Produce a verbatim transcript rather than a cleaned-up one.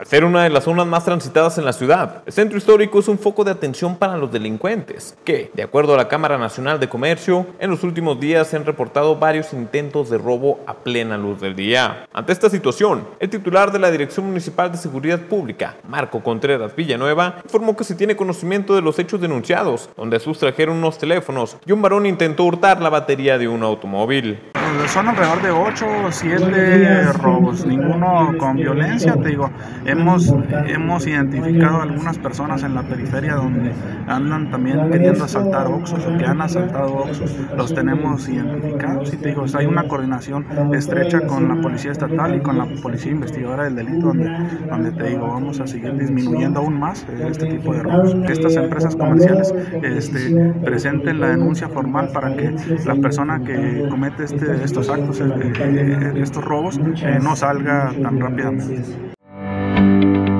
Al ser una de las zonas más transitadas en la ciudad, el centro histórico es un foco de atención para los delincuentes, que, de acuerdo a la Cámara Nacional de Comercio, en los últimos días se han reportado varios intentos de robo a plena luz del día. Ante esta situación, el titular de la Dirección Municipal de Seguridad Pública, Marco Contreras Villanueva, informó que se tiene conocimiento de los hechos denunciados, donde sustrajeron unos teléfonos y un varón intentó hurtar la batería de un automóvil. Son alrededor de ocho o siete robos, ninguno con violencia, te digo. Hemos, hemos identificado a algunas personas en la periferia donde andan también queriendo asaltar Oxxos o que han asaltado Oxxos. Los tenemos identificados y te digo, hay una coordinación estrecha con la Policía Estatal y con la Policía Investigadora del Delito, donde, donde te digo, vamos a seguir disminuyendo aún más este tipo de robos. Estas empresas comerciales este, presenten la denuncia formal para que la persona que comete este, estos actos, eh, estos robos, eh, no salga tan rápidamente.